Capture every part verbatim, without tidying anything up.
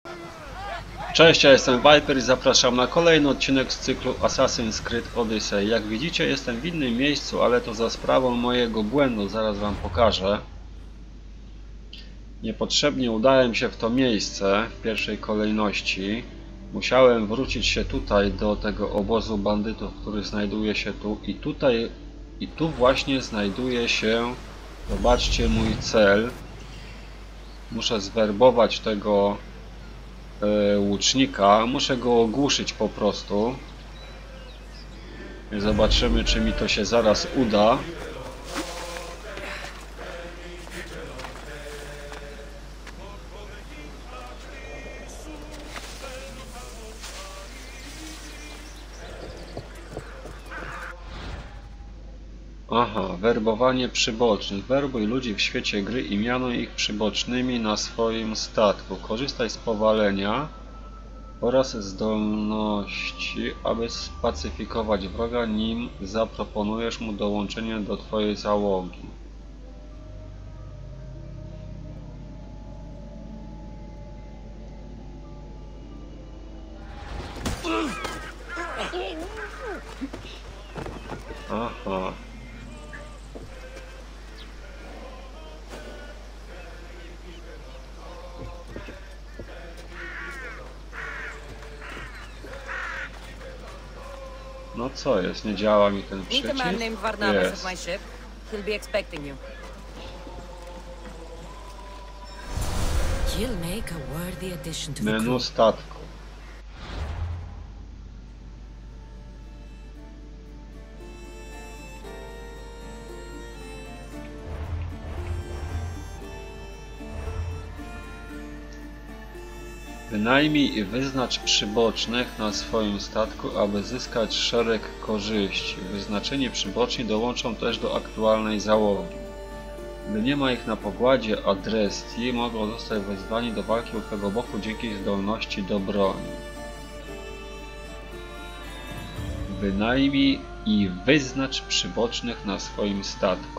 Cześć, ja jestem Viper i zapraszam na kolejny odcinek z cyklu Assassin's Creed Odyssey. Jak widzicie, jestem w innym miejscu, ale to za sprawą mojego błędu, zaraz wam pokażę. Niepotrzebnie udałem się w to miejsce w pierwszej kolejności. Musiałem wrócić się tutaj do tego obozu bandytów, który znajduje się tu i tutaj i tu właśnie znajduje się, zobaczcie, mój cel. Muszę zwerbować tego łucznika, muszę go ogłuszyć po prostu. Zobaczymy, czy mi to się zaraz uda. Aha, werbowanie przybocznych. Werbuj ludzi w świecie gry i mianuj ich przybocznymi na swoim statku. Korzystaj z powalenia oraz zdolności, aby spacyfikować wroga, nim zaproponujesz mu dołączenie do twojej załogi. Aha. No co jest? Nie działa mi ten przycisk? Jest. Menu statku. Wynajmij i wyznacz przybocznych na swoim statku, aby zyskać szereg korzyści. Wyznaczeni przyboczni dołączą też do aktualnej załogi. Gdy nie ma ich na pokładzie Adrestii, mogą zostać wezwani do walki u twego boku dzięki zdolności do broni. Wynajmij i wyznacz przybocznych na swoim statku.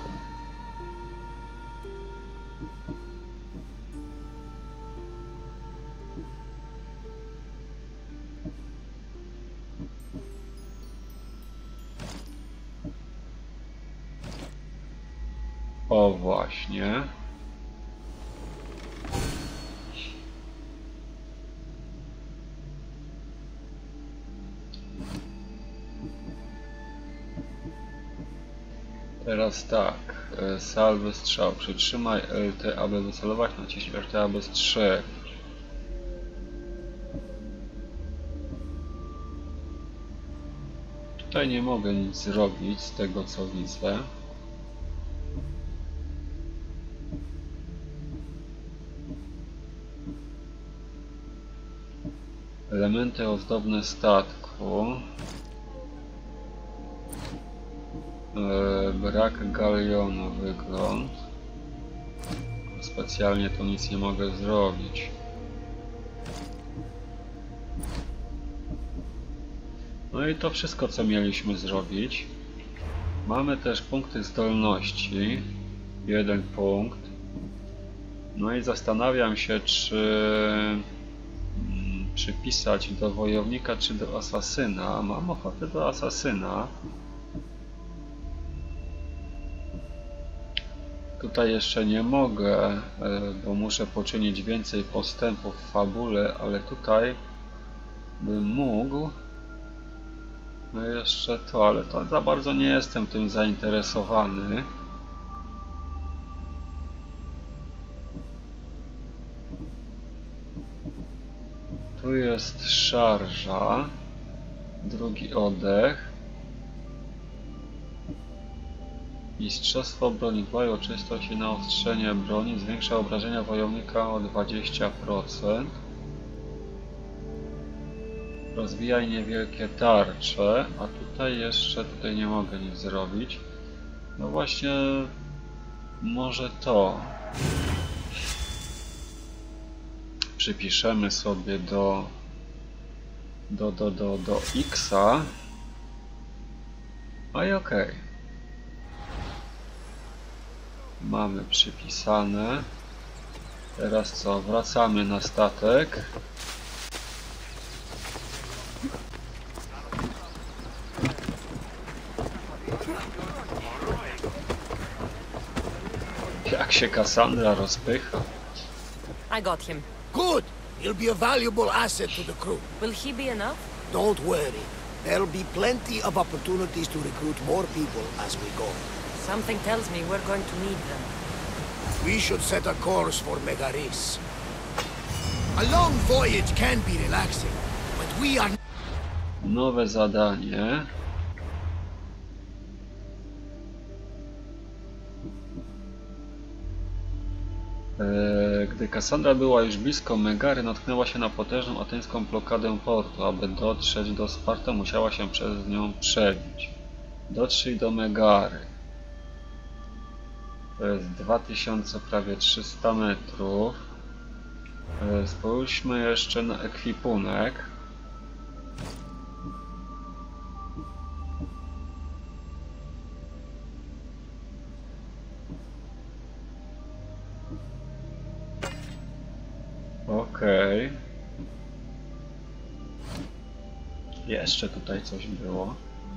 O właśnie. Teraz tak. Salwy strzał. Przytrzymaj L T, aby wycelować. Naciśnij L T, aby strzelić. Tutaj nie mogę nic zrobić z tego, co widzę. Elementy ozdobne statku. Eee, brak galionu, wygląd. Specjalnie tu nic nie mogę zrobić. No i to wszystko, co mieliśmy zrobić. Mamy też punkty zdolności. Jeden punkt. No i zastanawiam się, czy przypisać do wojownika czy do asasyna. Mam ochotę do asasyna. Tutaj jeszcze nie mogę, bo muszę poczynić więcej postępów w fabule, ale tutaj bym mógł. No i jeszcze to, ale to za bardzo nie jestem tym zainteresowany. Tu jest szarża, drugi oddech, mistrzostwo broni, dbaj o czystość i naostrzenie broni, zwiększa obrażenia wojownika o dwadzieścia procent, rozwijaj niewielkie tarcze, a tutaj jeszcze, tutaj nie mogę nic zrobić. No właśnie, może to. Przypiszemy sobie do do, do, do, do X-a. No i ok. Mamy przypisane. Teraz co? Wracamy na statek. się Cassandra rozpycha. I got him. Good. He'll be a valuable asset to the crew. Will he be enough? Don't worry. There'll be plenty of opportunities to recruit more people as we go. Something tells me we're going to need them. We should set a course for Megaris. A long voyage can be relaxing, but we are... Nowe zadanie. Gdy Cassandra była już blisko Megary, natknęła się na potężną ateńską blokadę portu. Aby dotrzeć do Sparty, musiała się przez nią przebić. Dotrzyj do Megary. To jest dwa tysiące, prawie trzysta metrów. Spójrzmy jeszcze na ekwipunek. Okej. Okay. Jeszcze tutaj coś było.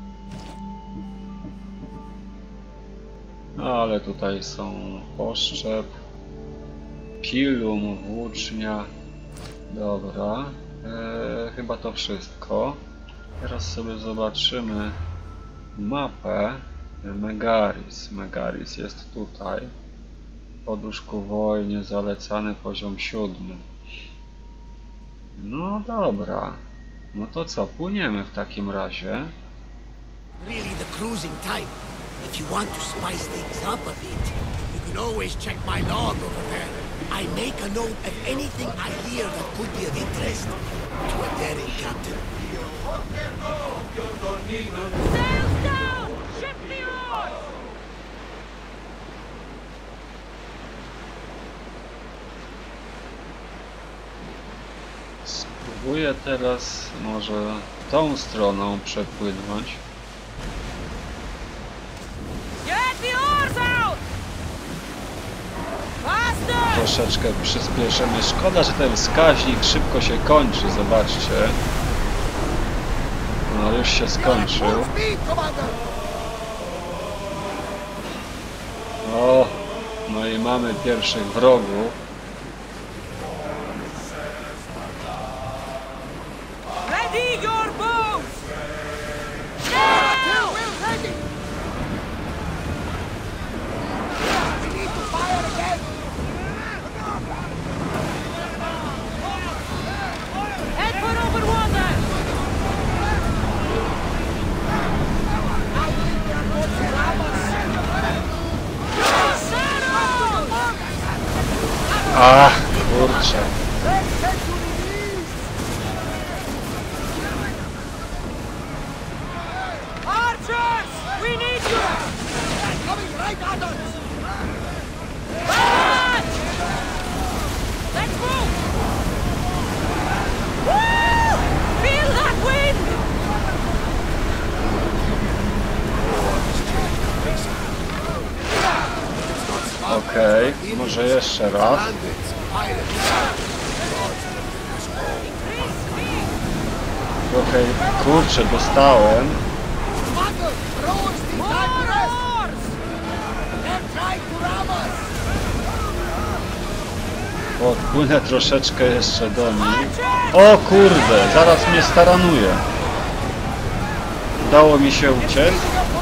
Ale tutaj są poszczep, pilum, włócznia. Dobra. Eee, chyba to wszystko. Teraz sobie zobaczymy mapę Megaris. Megaris jest tutaj. Podróż ku wojnie, zalecany poziom siódmy. No dobra. No to co, płyniemy w takim razie. Really the cruising time. If you want to spice things up a bit, you can always check my log over there. I make a note of anything I hear that could be of interest to a daring captain. Sails down! Ship the oars! Spróbuję teraz może tą stroną przepłynąć. Get the oars out! Faster! Troszeczkę przyspieszymy. Szkoda, że ten wskaźnik szybko się kończy. Zobaczcie. No już się skończył. O, no i mamy pierwszych wrogów. Ready your boats! Head for open water! Ach, kurczę. Archers! We need you! Coming right at us! March! Let's move! Woo! Feel that wind! Okej, okay, może jeszcze raz. Trochę, kurczę, dostałem. Odpłynę troszeczkę jeszcze do nich. O kurde, zaraz mnie staranuje. Udało mi się uciec.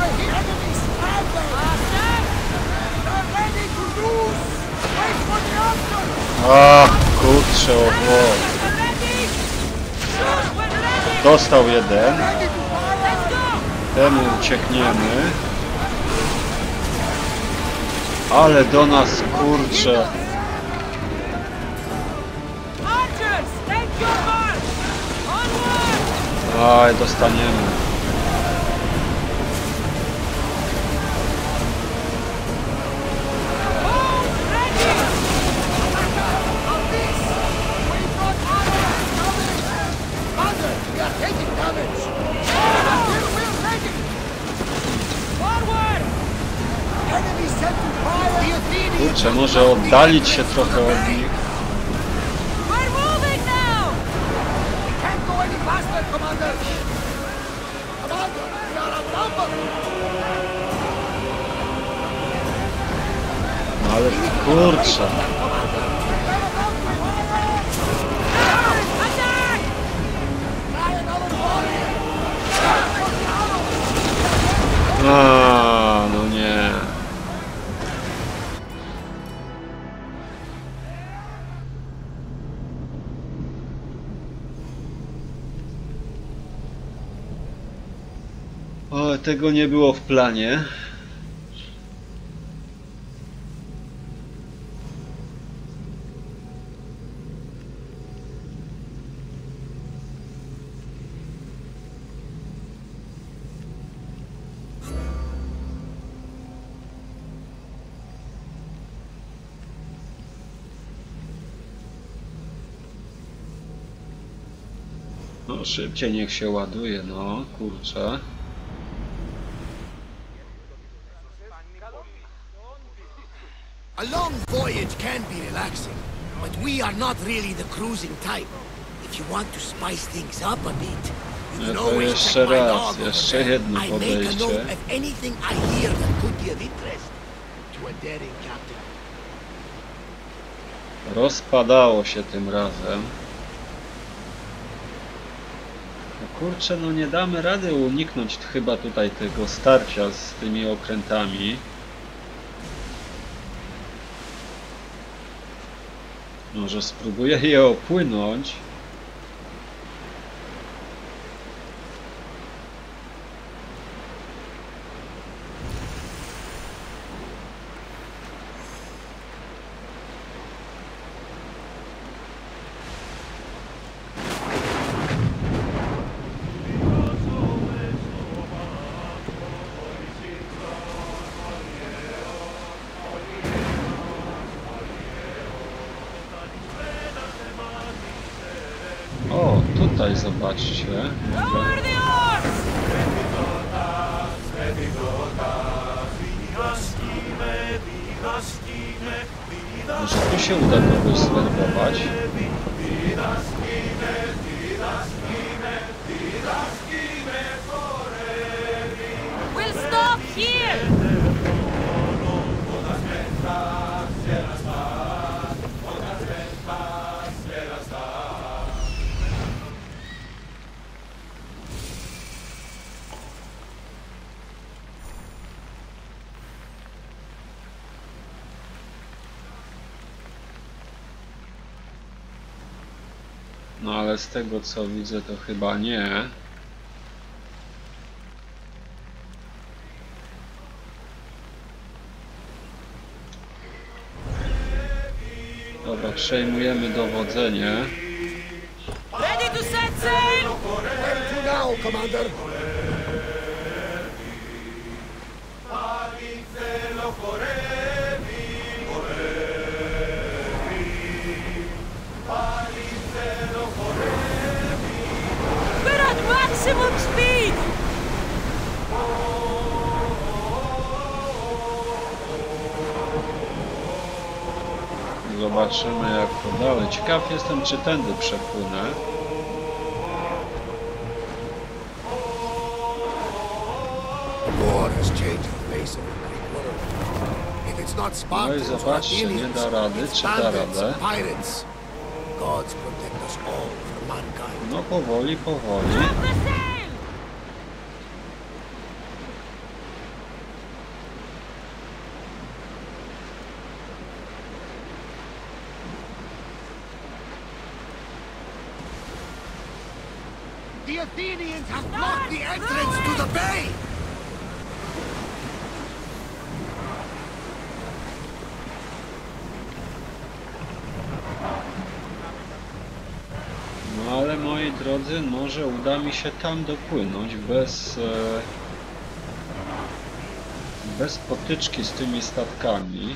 Ach, kurczę, oho. Dostał jeden. Temu uciekniemy. Ale do nas, kurczę. Aj, dostaniemy. Kurczę, może oddalić się trochę od nich. Ale kurczę. A, no nie. O, tego nie było w planie. No szybciej niech się ładuje, no kurczę. A long voyage can be relaxing, but we are not really the cruising type. If you want to spice things up a bit, you can No to always jeszcze check my raz, log over jeszcze there. jedno I make a podejście. note of anything I hear that could be of interest to a daring captain. Rozpadało się tym razem. No kurczę, no nie damy rady uniknąć chyba tutaj tego starcia z tymi okrętami. Może spróbuję je opłynąć. O, tutaj zobaczcie. Lower the oars! Może tu się uda kogoś zwerbować. We'll stop here! No ale z tego co widzę to chyba nie. Dobra, przejmujemy dowodzenie. Ready to set sail! Where to now, Commander? We're at maximum speed! Zobaczymy jak to dalej. Ciekaw jestem czy tędy przepłynę. War has changed the face of the Greek world. If it's not No i Spartans or zobaczcie, nie Athenians, da rady, it's czy da bandits radę? and pirates. Gods protect us all from mankind. No powoli, powoli. Drop the sail! The Athenians have blocked the entrance to the bay! No ale moi drodzy, może uda mi się tam dopłynąć bez e, bez potyczki z tymi statkami.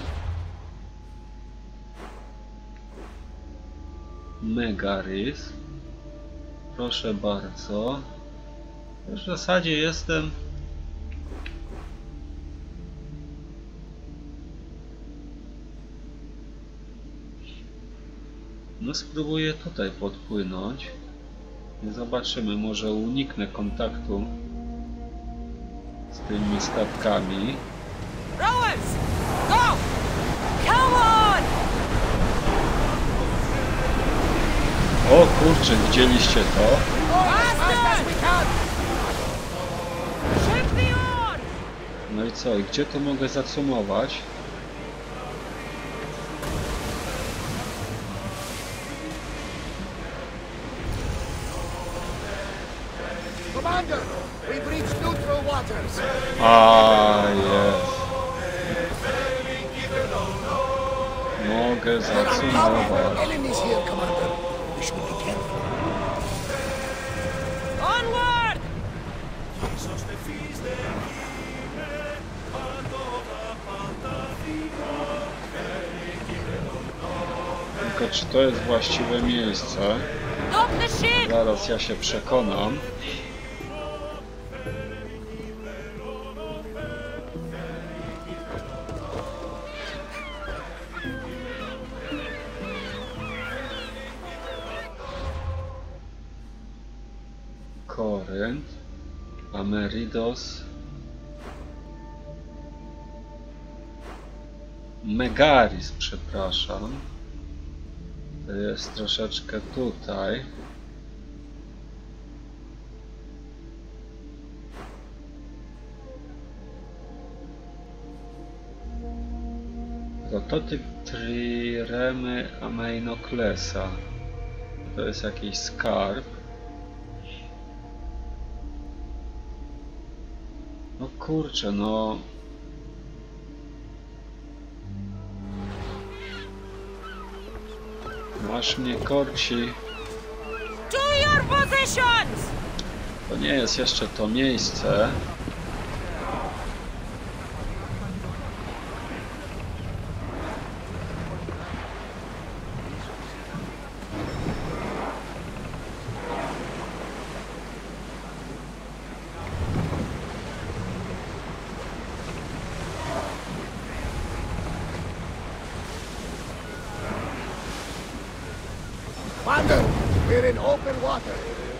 Megaris. Proszę bardzo. W zasadzie jestem no spróbuję tutaj podpłynąć i zobaczymy, może uniknę kontaktu z tymi statkami. Rowers! Go! Come on! O kurczę, widzieliście to? Faster! Ship the oar! No i co? I gdzie to mogę zacumować? Commander, we've reached neutral waters. A jest. Mogę There are powerful zacumować. enemies here, Commander. We should be careful. Onward! Tylko czy to jest właściwe miejsce? Stop the ship! Zaraz ja się przekonam. Korynt, Ameridos, Megaris, przepraszam. To jest troszeczkę tutaj. Prototyp Triremy Ameinoklesa. To jest jakiś skarb. No kurczę, no. Masz mnie korci. To your positions! To nie jest jeszcze to miejsce. Commander, we're in open water.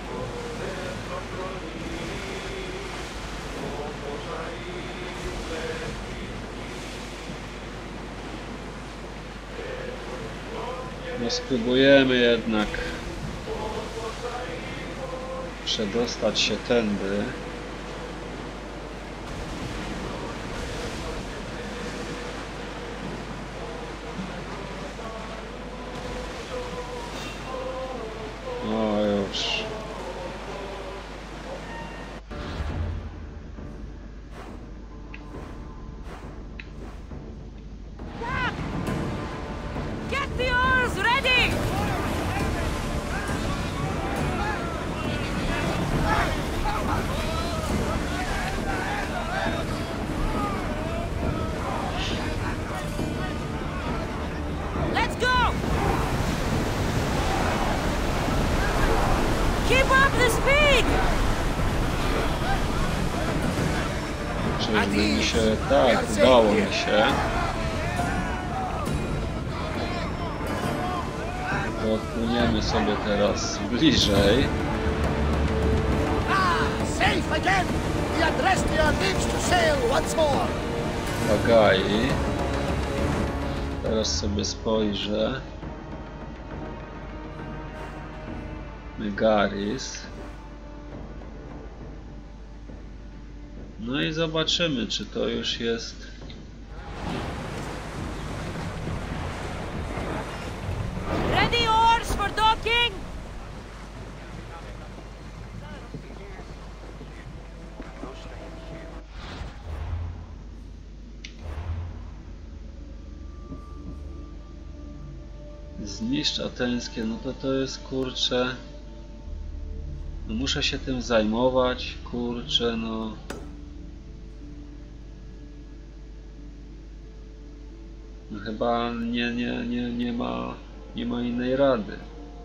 No spróbujemy jednak przedostać się tędy. O, już. Get the oars ready! Let's go! Keep up the speed! Czyżby mi się... Tak, udało mi się. To odpłyniemy sobie teraz bliżej. Ah, safe again! The Adrestia lives to sail once more. Pagai. Teraz sobie spojrzę. Megaris. No i zobaczymy, czy to już jest... Ready oars for docking! Zniszcz ateńskie, no to to jest, kurczę... No muszę się tym zajmować, kurczę, no... No chyba nie, nie, nie, nie ma, nie ma innej rady.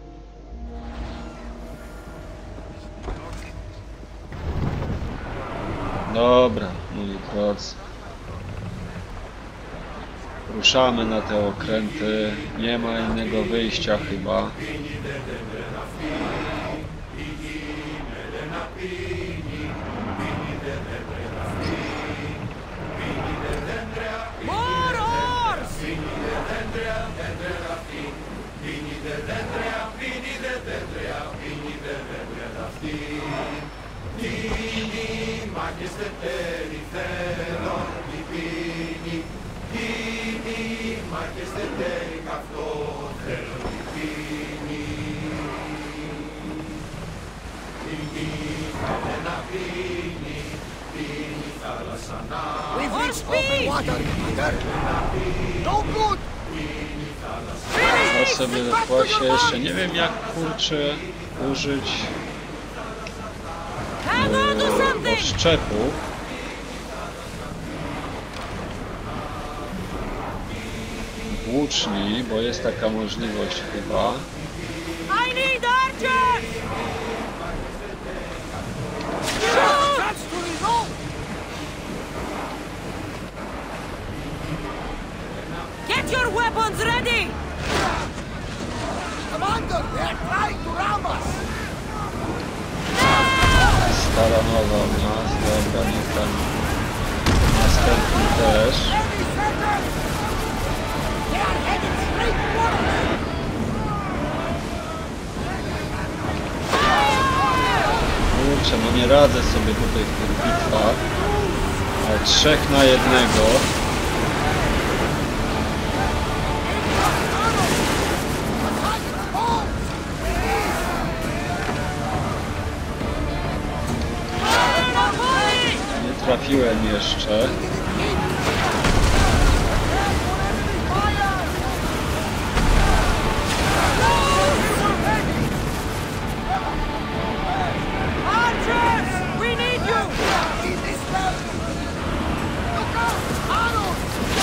Dobra, moi drodzy. Ruszamy na te okręty. Nie ma innego wyjścia chyba. More oars! We've reached open water, Commander. No good! Ja sobie właśnie jeszcze nie wiem jak kurczę użyć Hang on to e, something! oszczepu. Włóczni, bo jest taka możliwość chyba. I need archers! That's to reload! Get your weapons ready! Commander, they're trying to ram us! Stara nowa u nas, dobra, niech tam następny też. Enemy center! They are headed straight for us! Kurczę, no nie radzę sobie tutaj w tych bitwach. Ale trzech na jednego. Nie trafiłem jeszcze. Archers! We need you! In this battle! Look out! Arrows!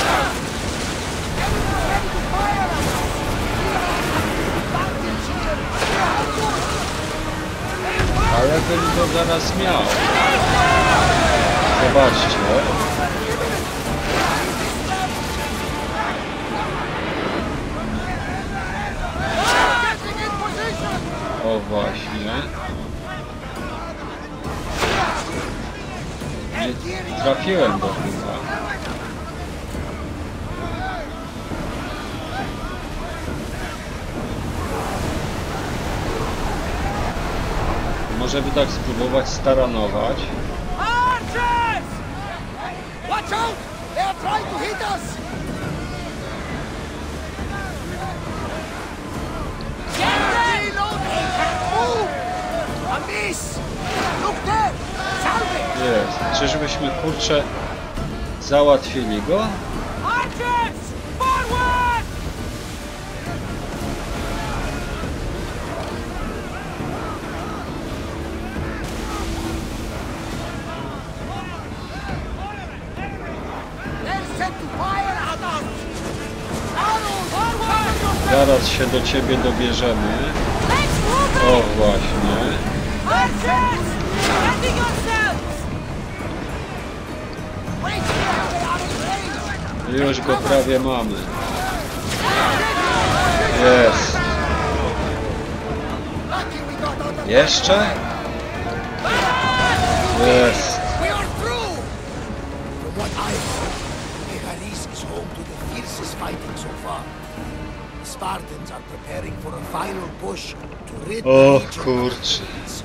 Enemy ready to fire at us! Advantage here! Ale bym go zaraz miał. Zobaczcie. Getting in position! O właśnie. Nie trafiłem go chyba. Może by tak spróbować staranować. Archers! Watch out! They are trying to hit us! Get them! Reloading! Move! A miss! Look there! Salve! Jest. Czyżbyśmy kurczę załatwili go? Archers! Forward! They're set to fire at us! Arrows! Forward! Zaraz się do ciebie dobierzemy. Let's move O it! właśnie. Archers! Ready yourselves! Wait here! They are in range! Już go prawie mamy. Jest. Lucky we got out of Jeszcze? Jest. We are through! From what I heard, Megaris is home to the fiercest fighting so far. The Spartans are preparing for a final push to rid the O region of kurczę. Athens.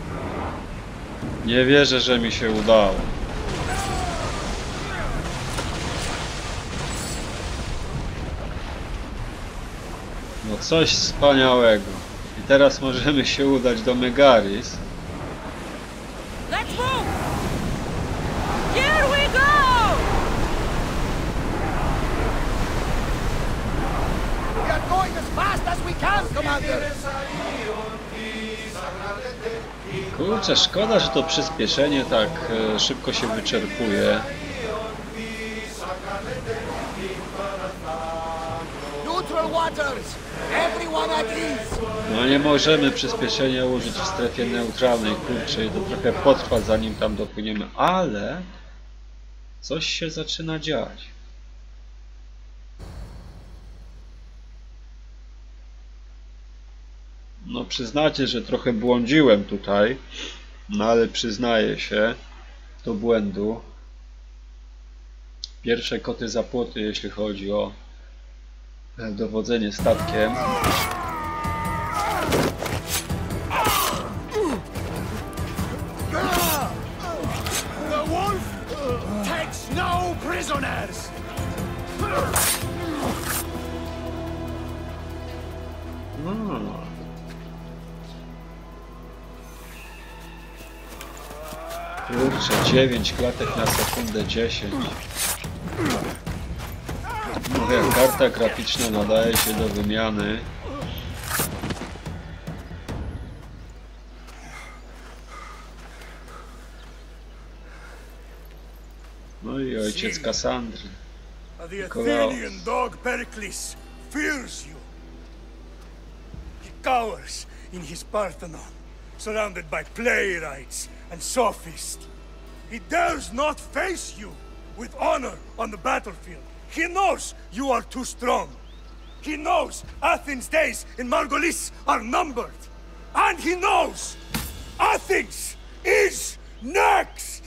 Nie wierzę, że mi się udało. No coś wspaniałego. I teraz możemy się udać do Megaris. Let's move! Here we go! We are going as fast as we can, Commander! Kurczę, szkoda, że to przyspieszenie tak e, szybko się wyczerpuje. Neutral waters! Everyone at ease! No nie możemy przyspieszenia użyć w strefie neutralnej, kurczę, i to trochę potrwa zanim tam dopłyniemy, ale coś się zaczyna dziać. No przyznacie, że trochę błądziłem tutaj, no ale przyznaję się do błędu. Pierwsze koty za płoty, jeśli chodzi o dowodzenie statkiem. Kurczę, dziewięć klatek na sekundę, dziesięć. Mówię, karta graficzna nadaje się do wymiany. No i ojciec Kassandry. The Athenian dog Pericles fears you. He cowers in his Parthenon, surrounded by playwrights and sophists. He dares not face you with honor on the battlefield. He knows you are too strong. He knows Athens' days in Margolis are numbered. And he knows Athens is next!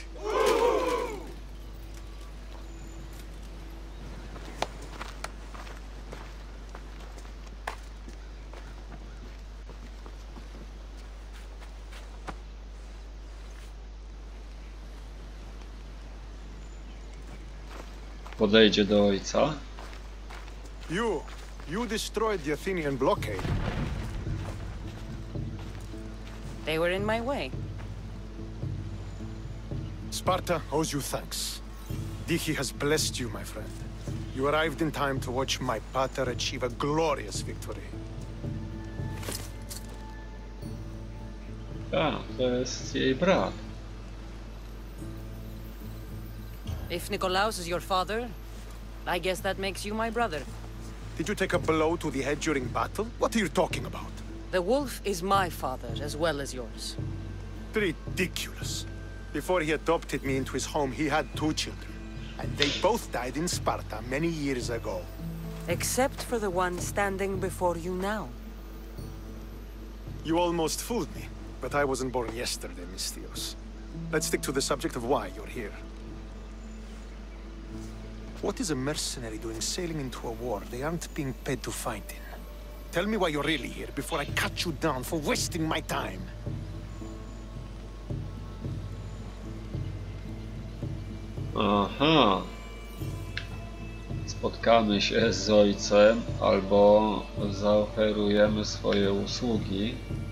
Podejdzie do ojca. You, you destroyed the Athenian blockade. They were in my way. Sparta owes you thanks. Diki has blessed you, my friend. You arrived in time to watch my pater achieve a glorious victory. A, to jest jej brat. If Nikolaos is your father, I guess that makes you my brother. Did you take a blow to the head during battle? What are you talking about? The wolf is my father as well as yours. Ridiculous. Before he adopted me into his home, he had two children. And they both died in Sparta many years ago. Except for the one standing before you now. You almost fooled me, but I wasn't born yesterday, Misthios. Let's stick to the subject of why you're here. What is a mercenary doing sailing into a war they aren't being paid to fight in? Tell me why you're really here before I cut you down for wasting my time. Aha. Spotkamy się z ojcem albo zaoferujemy swoje usługi.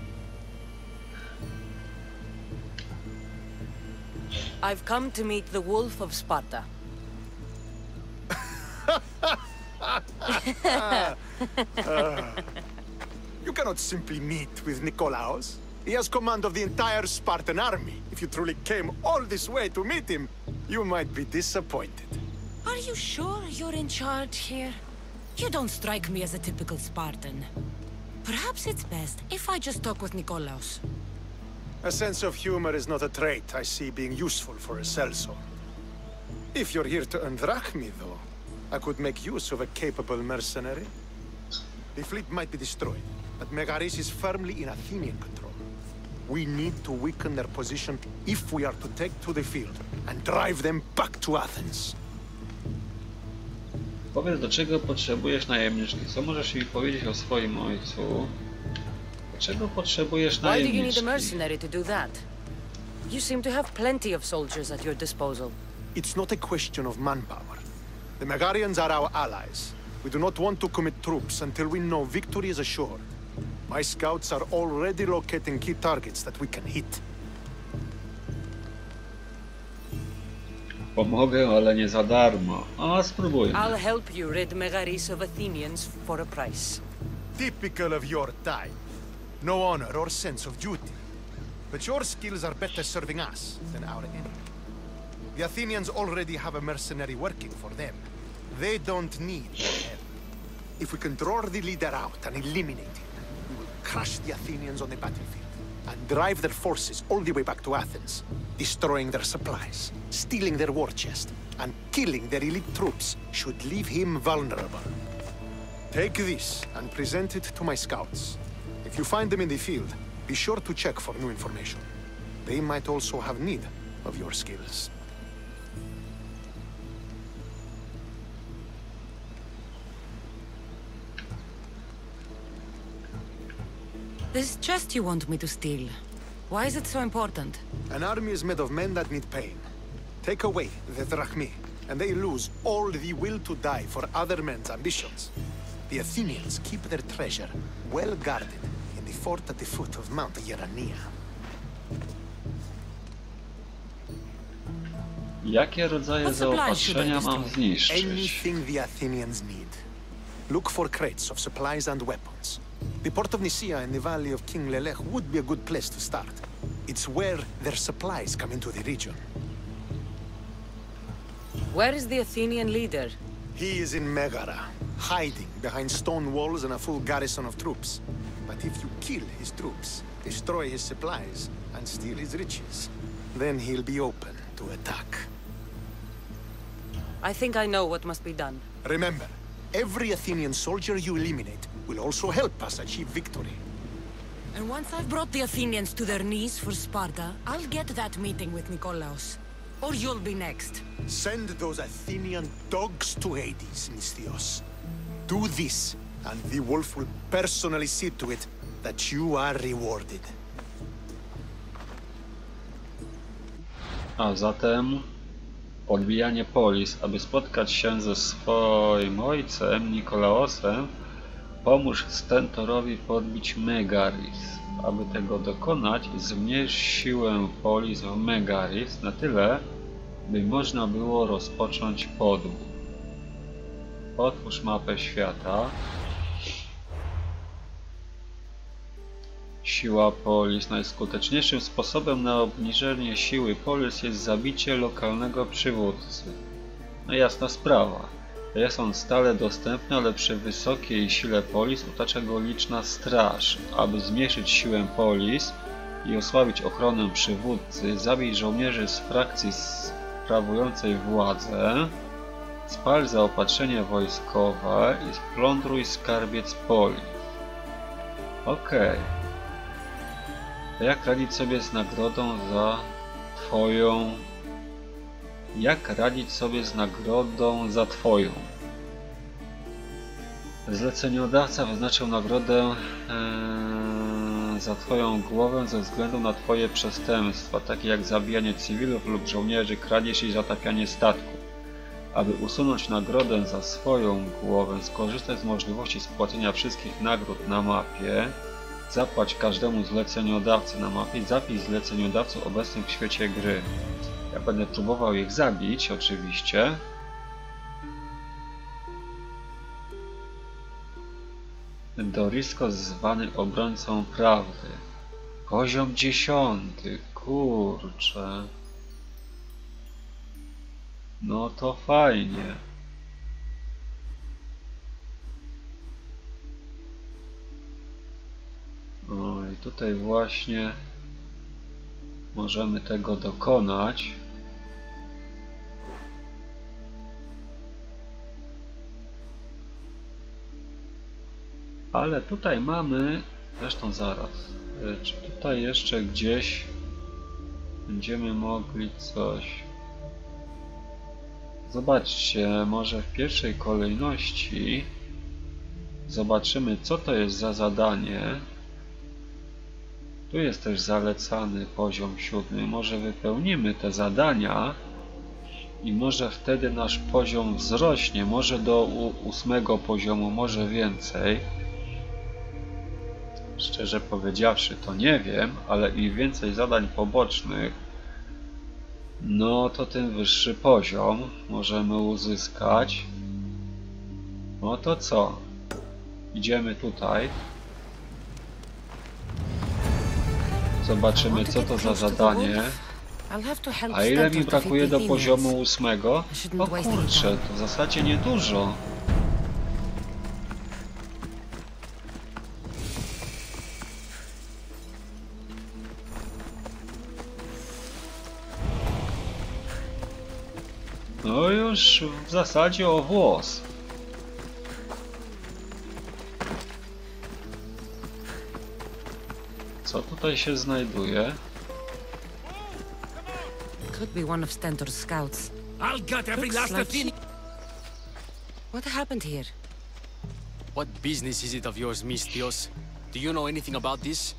I've come to meet the Wolf of Sparta. uh, you cannot simply meet with Nikolaos. He has command of the entire Spartan army. If you truly came all this way to meet him, you might be disappointed. Are you sure you're in charge here? You don't strike me as a typical Spartan. Perhaps it's best if I just talk with Nikolaos. A sense of humor is not a trait I see being useful for a sellsword. If you're here to earn drachmi, though, I could make use of a capable mercenary. The fleet might be destroyed, but Megaris is firmly in Athenian control. We need to weaken their position if we are to take to the field and drive them back to Athens. Powiedz, do czego potrzebujesz najemniczki? Co możesz mi powiedzieć o swoim ojcu? Dlaczego potrzebujesz Why do you need a najemniczki? mercenary to do that? You seem to have plenty of soldiers at your disposal. It's not a question of manpower. The Megarians are our allies. We do not want to commit troops until we know victory is assured. My scouts are already locating key targets that we can hit. Pomogę, ale nie za darmo. A, spróbuj. I'll help you rid Megaris of Athenians for a price. Typical of your type. No honor or sense of duty. But your skills are better serving us than our enemy. The Athenians already have a mercenary working for them. They don't need your help. If we can draw the leader out and eliminate him, we will crush the Athenians on the battlefield and drive their forces all the way back to Athens, destroying their supplies, stealing their war chest, and killing their elite troops should leave him vulnerable. Take this and present it to my scouts. If you find them in the field, be sure to check for new information. They might also have need of your skills. This chest you want me to steal. Why is it so important? An army is made of men that need pain. Take away the drachmi, and they lose all the will to die for other men's ambitions. The Athenians keep their treasure well guarded in the fort at the foot of Mount Yerania. Jakie rodzaje What supplies should I zaopatrzenia mam destroy? zniszczyć? Anything the Athenians need. Look for crates of supplies and weapons. The port of Nicaea in the valley of King Lelech would be a good place to start. It's where their supplies come into the region. Where is the Athenian leader? He is in Megara, hiding behind stone walls and a full garrison of troops. But if you kill his troops, destroy his supplies, and steal his riches, then he'll be open to attack. I think I know what must be done. Remember, every Athenian soldier you eliminate will also help us achieve victory. And once I've brought the Athenians to their knees for Sparta, I'll get that meeting with Nikolaos. Or you'll be next. Send those Athenian dogs to Hades, Misthios. Do this, and the wolf will personally see to it that you are rewarded. A zatem odbijanie Polis, aby spotkać się ze swoim ojcem, Nikolaosem, pomóż Stentorowi podbić Megaris. Aby tego dokonać, zmniejsz siłę Polis w Megaris na tyle, by można było rozpocząć podbój. Otwórz mapę świata. Siła Polis. Najskuteczniejszym sposobem na obniżenie siły Polis jest zabicie lokalnego przywódcy. No jasna sprawa. Jest on stale dostępny, ale przy wysokiej sile Polis otacza go liczna straż. Aby zmniejszyć siłę Polis i osłabić ochronę przywódcy, zabij żołnierzy z frakcji sprawującej władzę, spal zaopatrzenie wojskowe i splądruj skarbiec Polis. Okej. To jak radzić sobie z nagrodą za twoją... Jak radzić sobie z nagrodą za twoją? Zleceniodawca wyznaczył nagrodę ee, za twoją głowę ze względu na twoje przestępstwa, takie jak zabijanie cywilów lub żołnierzy, kradzież i zatapianie statków. Aby usunąć nagrodę za swoją głowę, skorzystaj z możliwości spłacenia wszystkich nagród na mapie. Zapłać każdemu zleceniodawcy na mapie, zapisz zleceniodawców obecnych w świecie gry. Ja będę próbował ich zabić, oczywiście. Dorisko zwany obrońcą prawdy. Poziom dziesiąty, kurczę. No to fajnie. No i tutaj właśnie możemy tego dokonać. Ale tutaj mamy, zresztą zaraz, czy tutaj jeszcze gdzieś będziemy mogli coś... Zobaczcie, może w pierwszej kolejności zobaczymy, co to jest za zadanie. Tu jest też zalecany poziom siódmy. Może wypełnimy te zadania i może wtedy nasz poziom wzrośnie. Może do ósmego poziomu, może więcej. Szczerze powiedziawszy, to nie wiem, ale im więcej zadań pobocznych, no to tym wyższy poziom możemy uzyskać. No to co? Idziemy tutaj. Zobaczymy, co to za zadanie. A ile mi brakuje do poziomu ósmego? O kurczę, to w zasadzie niedużo. No już w zasadzie o włos. Co tutaj się znajduje? Could be one of Stentor's scouts. I'll gut every Looks last like Athenian. What happened here? What business is it of yours, Misthios? Do you know anything about this?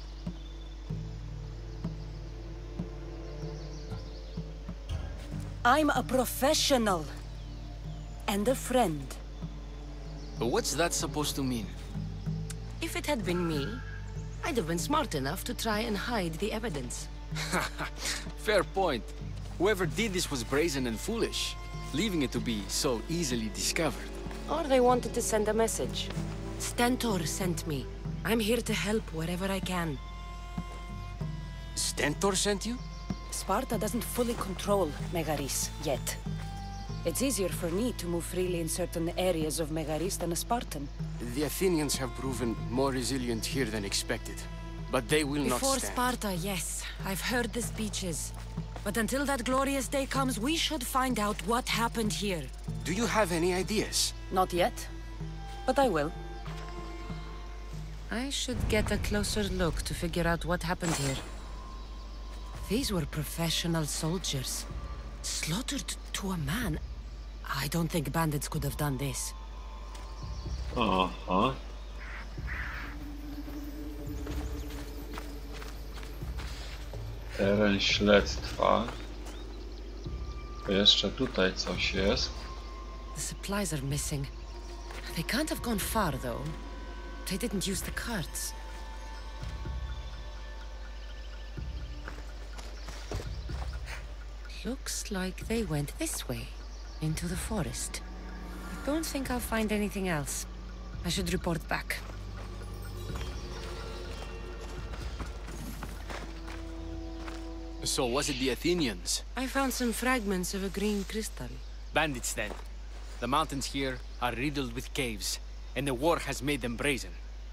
I'm a professional. And a friend. But what's that supposed to mean? If it had been me, I'd have been smart enough to try and hide the evidence. Fair point. Whoever did this was brazen and foolish, leaving it to be so easily discovered. Or they wanted to send a message. Stentor sent me. I'm here to help wherever I can. Stentor sent you? Sparta doesn't fully control Megaris yet. It's easier for me to move freely in certain areas of Megaris than a Spartan. The Athenians have proven more resilient here than expected. But they will not Before stand. Sparta, yes. I've heard the speeches. But until that glorious day comes, we should find out what happened here. Do you have any ideas? Not yet, but I will. I should get a closer look to figure out what happened here. These were professional soldiers. Slaughtered to a man. I don't think bandits could have done this. Aha. Teren śledztwa. To jeszcze tutaj coś jest. The supplies are missing. They can't have gone far, though. They didn't use the carts. Looks like they went this way, into the forest. I don't think I'll find anything else. I should report back. So was it the Athenians? I found some fragments of a green crystal. Bandits then. The mountains here are riddled with caves, and the war has made them brazen.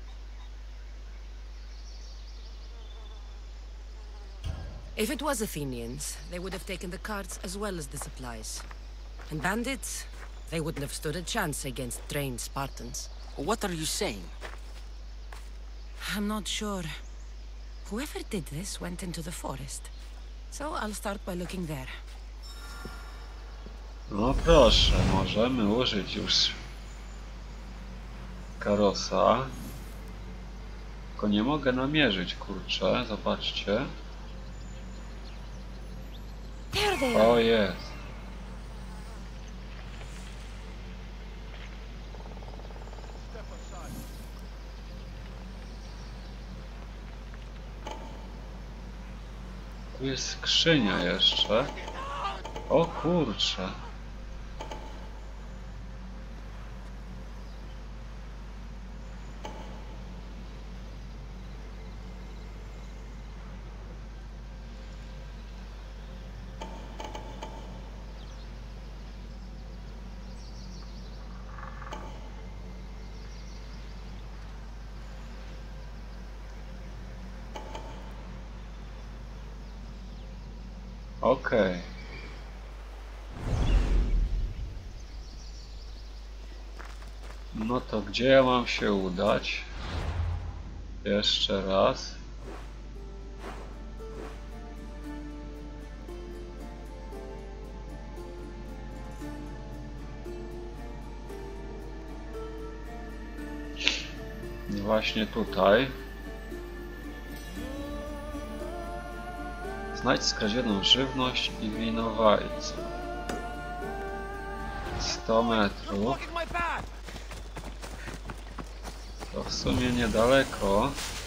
If it was Athenians, they would have taken the carts as well as the supplies. And bandits, they wouldn't have stood a chance against trained Spartans. What are you saying? I'm not sure. Whoever did this went into the forest. So I'll start by looking there. No proszę, możemy użyć już Karosa. Tylko nie mogę namierzyć, kurczę, zobaczcie. There they are. O, jest. Tu jest skrzynia jeszcze. O kurczę. Okej. No to gdzie ja mam się udać? Jeszcze raz. Właśnie tutaj. Znajdź skradzioną żywność i winowajcę. sto metrów. To w sumie niedaleko.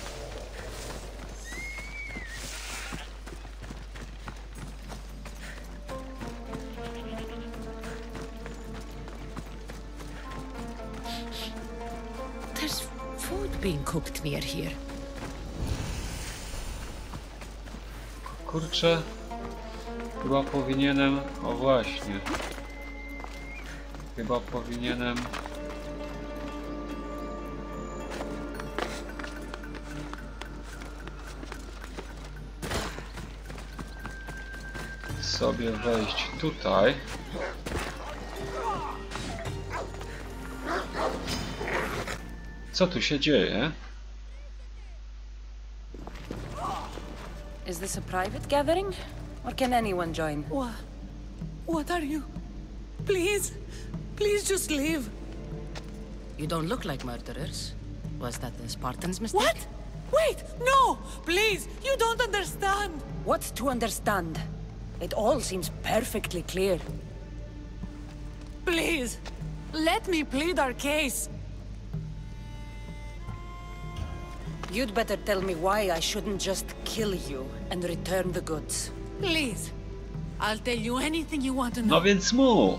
There's food being cooked near here. Kurczę, chyba powinienem, o właśnie, chyba powinienem sobie wejść tutaj. Co tu się dzieje? Is this a private gathering? Or can anyone join? What? What are you? Please, please just leave. You don't look like murderers. Was that the Spartans' mistake? What? Wait, no! Please, you don't understand! What to understand? It all seems perfectly clear. Please, let me plead our case. You'd better tell me why I shouldn't just kill you and return the goods. Please, I'll tell you anything you want to know. No więc mów.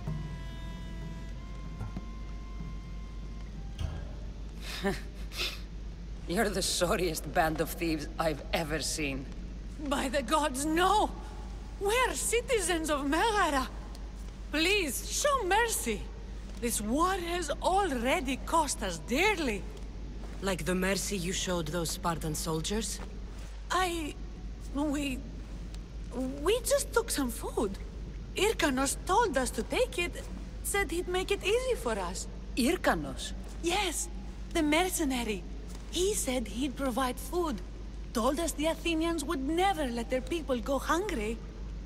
You're the sorriest band of thieves I've ever seen. By the gods, no! We are citizens of Megara. Please, show mercy. This war has already cost us dearly. Like the mercy you showed those Spartan soldiers? I... we... we just took some food. Irkanos told us to take it, said he'd make it easy for us. Irkanos? Yes, the mercenary. He said he'd provide food. Told us the Athenians would never let their people go hungry.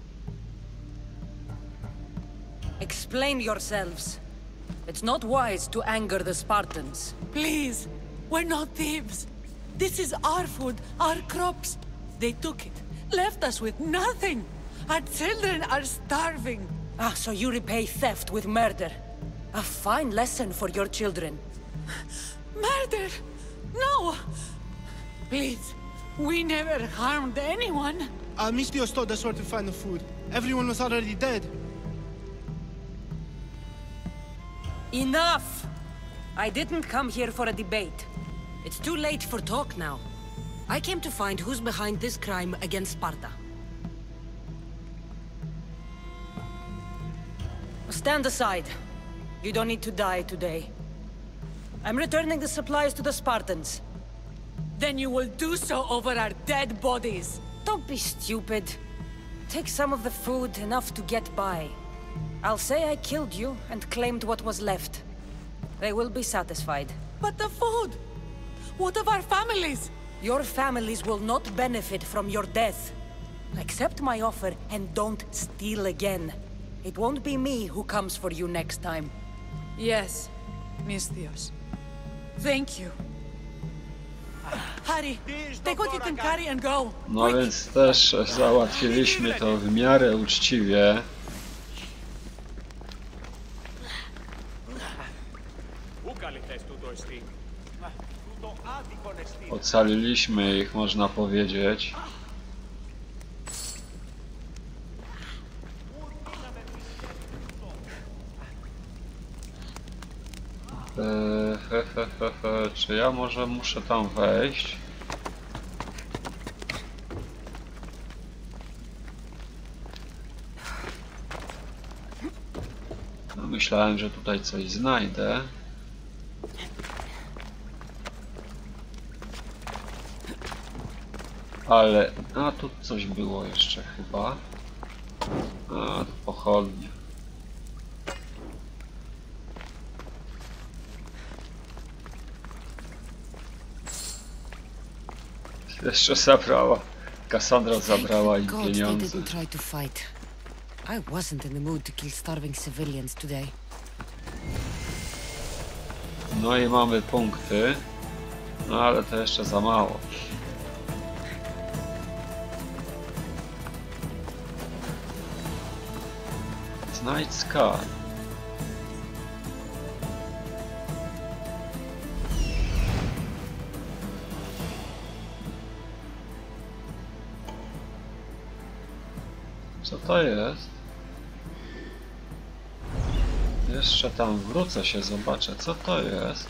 Explain yourselves. It's not wise to anger the Spartans. Please, we're not thieves. This is our food, our crops. They took it, left us with nothing. Our children are starving. Ah, so you repay theft with murder. A fine lesson for your children. Murder? No! Please, we never harmed anyone. Uh, Misthios told us where to find the food. Everyone was already dead. Enough! I didn't come here for a debate. It's too late for talk now. I came to find who's behind this crime against Sparta. Stand aside. You don't need to die today. I'm returning the supplies to the Spartans. Then you will do so over our dead bodies. Don't be stupid. Take some of the food, enough to get by. I'll say I killed you and claimed what was left. They will be satisfied. But the food! What of our families? Your families will not benefit from your death. Accept my offer and don't steal again. It won't be me who comes for you next time. Yes, Misthios. Thank you. Hurry, take what you can carry and go. No więc też załatwiliśmy to w miarę uczciwie. Ocaliliśmy ich, można powiedzieć. Eee, he, he, he, he. Czy ja może muszę tam wejść? No, myślałem, że tutaj coś znajdę. Ale... a tu coś było jeszcze chyba. A, tu pochodnie. Jeszcze zabrała. Cassandra zabrała im pieniądze. I wasn't in the mood to kill starving civilians today. No i mamy punkty. No ale to jeszcze za mało. Znajdź skarb. Co to jest? Jeszcze tam wrócę się, zobaczę co to jest.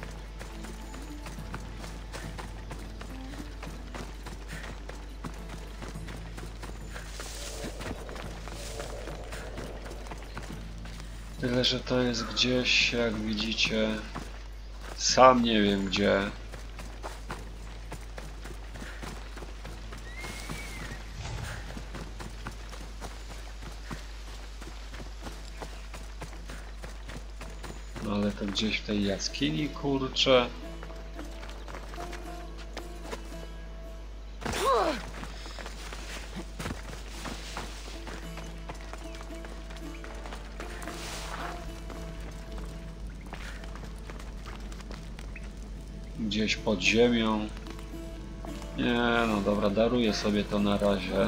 Tyle, że to jest gdzieś, jak widzicie, sam nie wiem gdzie. No ale to gdzieś w tej jaskini, kurczę. Gdzieś pod ziemią. Nie, no dobra, daruję sobie to na razie.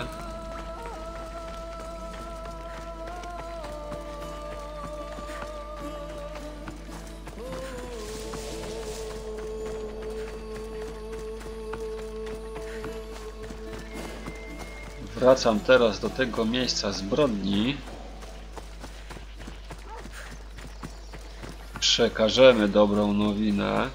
Wracam teraz do tego miejsca zbrodni. Przekażemy dobrą nowinę.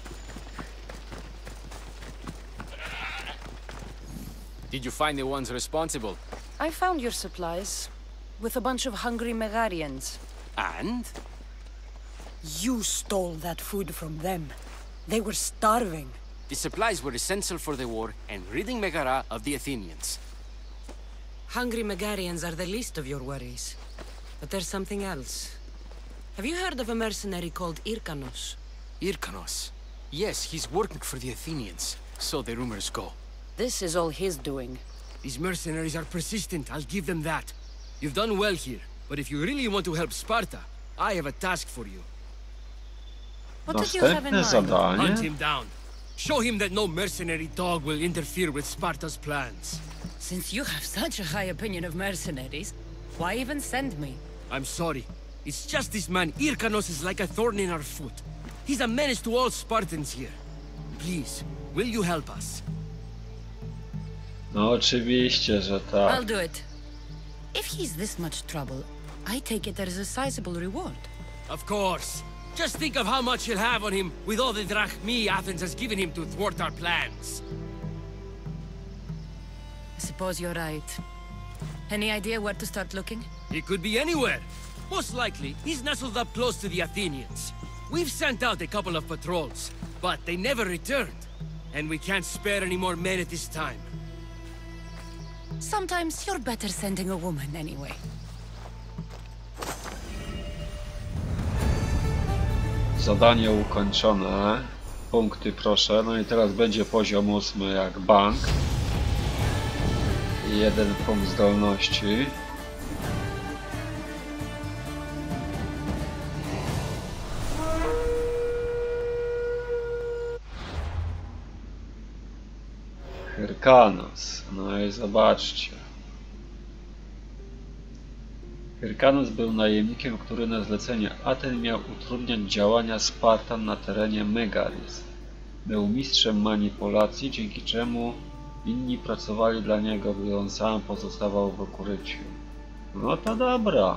Did you find the ones responsible? I found your supplies, with a bunch of hungry Megarians. And? You stole that food from them. They were starving. The supplies were essential for the war and ridding Megara of the Athenians. Hungry Megarians are the least of your worries. But there's something else. Have you heard of a mercenary called Irkanos? Irkanos? Yes, he's working for the Athenians, so the rumors go. This is all his doing. These mercenaries are persistent, I'll give them that. You've done well here, but if you really want to help Sparta, I have a task for you. What did you have in Następne mind? zadanie. Hunt him down. Show him that no mercenary dog will interfere with Sparta's plans. Since you have such a high opinion of mercenaries, why even send me? I'm sorry. It's just this man, Irkanos, is like a thorn in our foot. He's a menace to all Spartans here. Please, will you help us? No oczywiście, że tak. I'll do it. If he's this much trouble, I take it there is a sizable reward. Of course. Just think of how much he'll have on him with all the drachmi Athens has given him to thwart our plans. I suppose you're right. Any idea where to start looking? He could be anywhere. Most likely, he's nestled up close to the Athenians. We've sent out a couple of patrols, but they never returned. And we can't spare any more men at this time. Sometimes you're better sending a woman anyway. Zadanie ukończone. Punkty proszę. No i teraz będzie poziom ósmy jak bank. Jeden punkt zdolności. Hyrkanos. No i zobaczcie. Hyrkanos był najemnikiem, który na zlecenie Aten miał utrudniać działania Spartan na terenie Megaris. Był mistrzem manipulacji, dzięki czemu inni pracowali dla niego, gdy on sam pozostawał w ukryciu. No to dobra.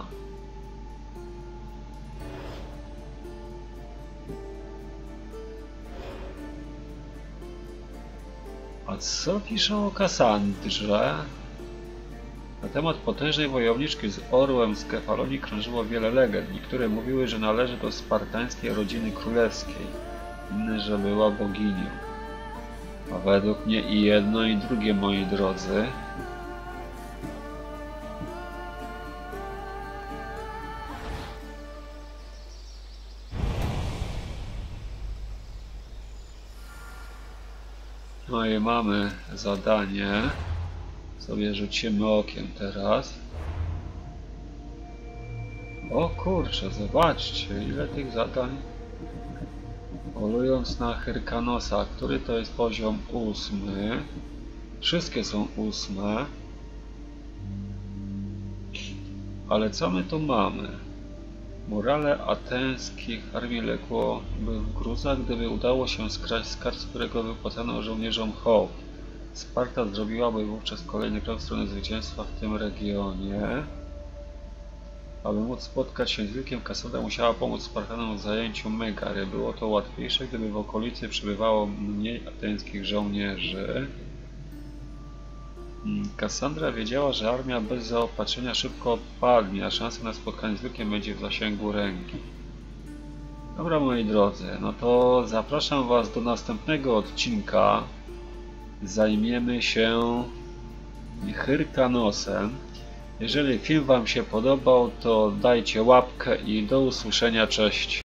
A co piszą o Kassandrze? Na temat potężnej wojowniczki z orłem z Kefalonii krążyło wiele legend. Niektóre mówiły, że należy do spartańskiej rodziny królewskiej, inne, że była boginią. A według mnie i jedno, i drugie, moi drodzy. No i mamy zadanie. Sobie rzucimy okiem teraz. O kurczę, zobaczcie, ile tych zadań. Polując na Hyrkanosa, który to jest poziom ósmy. Wszystkie są ósme. Ale co my tu mamy? Morale ateńskich armii ległoby w gruzach, gdyby udało się skraść skarb, z którego wypłacano żołnierzom hołd. Sparta zrobiłaby wówczas kolejny krok w stronę zwycięstwa w tym regionie. Aby móc spotkać się z wilkiem, Kassandra musiała pomóc Spartanom w zajęciu Megary. Było to łatwiejsze, gdyby w okolicy przybywało mniej ateńskich żołnierzy. Kassandra wiedziała, że armia bez zaopatrzenia szybko opadnie, a szansa na spotkanie z wilkiem będzie w zasięgu ręki. Dobra, moi drodzy, no to zapraszam Was do następnego odcinka. Zajmiemy się Hyrkanosem. Jeżeli film Wam się podobał, to dajcie łapkę i do usłyszenia, cześć.